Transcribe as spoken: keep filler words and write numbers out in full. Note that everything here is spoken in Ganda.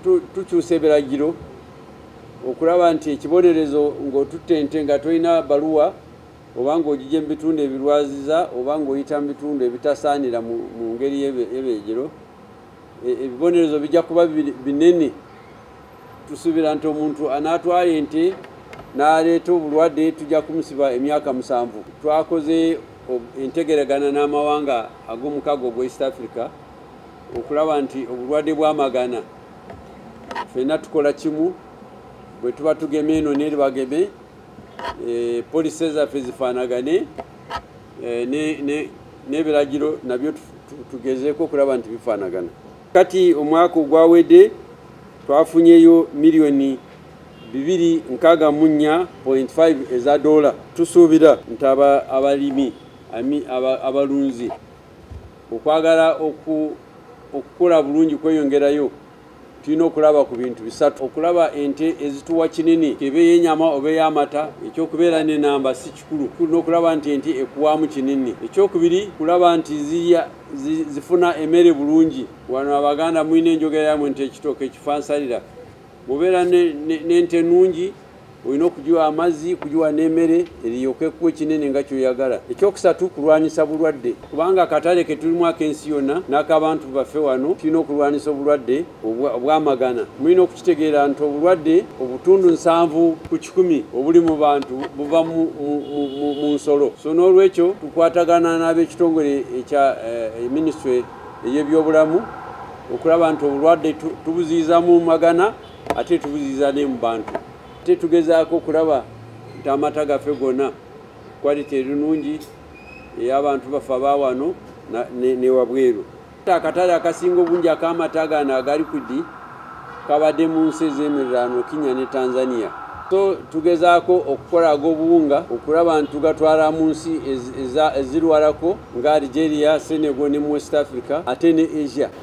tukyusa ebiragiro okulaba nti ekibonerezo ng'otutte ente nga tolina baluwa oba ng'ogijja mu bitundu ebirwaziza oba ng'oyita mu bitundu ebitasaanira mu ngeri y'ebeegero, ebibonerezo bijja kuba binene. Tusuubira nti omuntu anaatwala ente n'aleeta obulwadde tujja kumusiba emyaka musanvu. Twakoze entegeragana n'amawanga ag'omukago ogwa East Africa okulaba nti obulwadde bw'amagana ffenna tukola kimu, bwe tuba tugeme eno n'eri bageme, polisi zaffe zifaanagane, n'ebiragiro nabyo tugezeeko okulaba nti bifaanagana. Kati omwaka ogwawedde twafunyeyo miliyoni bibiri nkaaga mu nnya point five eza dola. Tusuubira nti abalimi abalunzi okwagala okukola bulungi kweyongerayo tulina okulaba ku bintu bisatu. Okulaba ente ezituwa kinene kebe y'ennyama oba ey'amata, ekyokubeera n'enamba si kikulu. Tulina okulaba nti ente ekuwaamu kinene. Ekyokubiri kulaba nti zirya zifuna emmere bulungi. Wano Abaganda mulina enjogera yammwe nti ekitooke kifansalira. Bw'obeera n'ente nnungi olina okugiwa amazzi, kugiwa n'emmere eryoke ekuwe kinene nga ky'oyagala. Ekyokusatu kulwanyisa bulwadde, kubanga akatale ke tulimu ak'ensi yonna n'ak'abantu baffe wano tulina okulwanyisa obulwadde obw'amagana. Mulina okukitegeera nti obulwadde obutundu nsanvu ku kikumi obuli mu bantu buva mu nsolo. So n'olwekyo tukwatagana n'ab'ekitongole ekya minisitule ey'ebyobulamu okulaba nti obulwadde tubuziyiza mu magana ate tubuziyiza ne mu bantu. Ate tugezaako okulaba nti amata gaffe gonna kwaliti ennungi ey'abantu baffe abaawano ne wabweru. Akatale akasinga obungi ak'amata gano agali ku ddi kabadde mu nsi ez'emiriraano Kenya ne Tanzania. So tugezaako okukola ag'obuwunga okulaba nti tugatwala mu nsi ezirwalako nga Algeria, Senegal ne mu West Africa ate ne Asia.